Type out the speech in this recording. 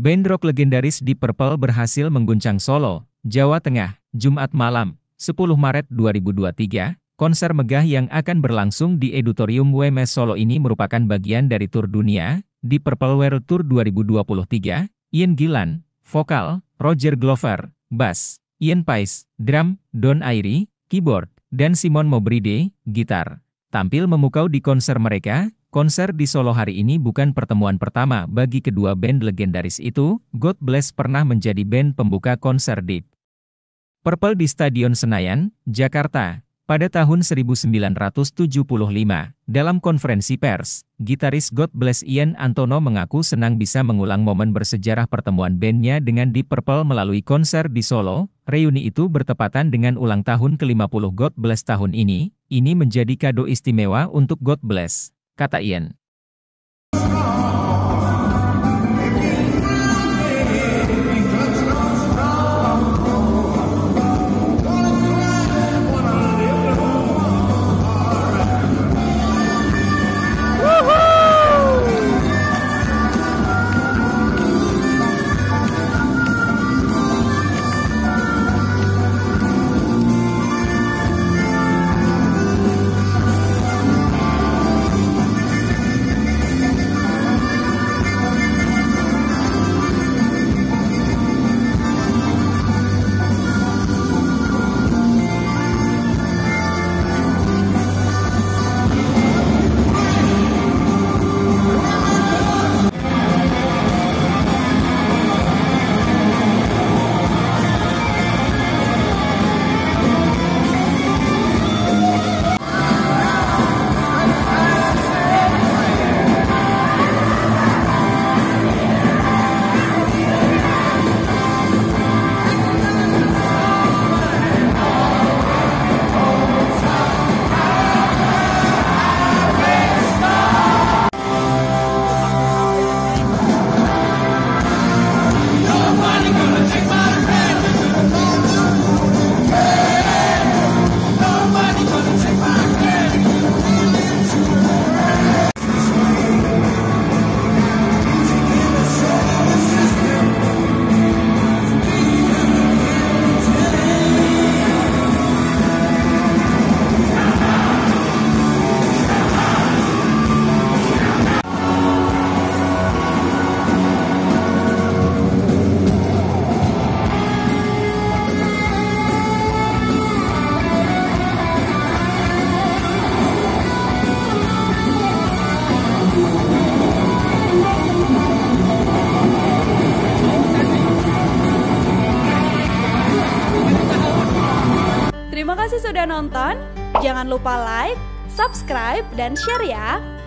Band rock legendaris Deep Purple berhasil mengguncang Solo, Jawa Tengah, Jumat malam, 10 Maret 2023. Konser megah yang akan berlangsung di Auditorium WMS Solo ini merupakan bagian dari tur dunia, Deep Purple World Tour 2023. Ian Gillan, vokal, Roger Glover, bass, Ian Paice, drum, Don Airy, keyboard, dan Simon Mobride, gitar. Tampil memukau di konser mereka. Konser di Solo hari ini bukan pertemuan pertama bagi kedua band legendaris itu. God Bless pernah menjadi band pembuka konser Deep Purple di Stadion Senayan, Jakarta, pada tahun 1975. Dalam konferensi pers, gitaris God Bless Ian Antono mengaku senang bisa mengulang momen bersejarah pertemuan bandnya dengan Deep Purple melalui konser di Solo. Reuni itu bertepatan dengan ulang tahun ke-50 God Bless tahun ini. Ini menjadi kado istimewa untuk God Bless, kata Ian. Terima kasih sudah nonton, jangan lupa like, subscribe, dan share ya!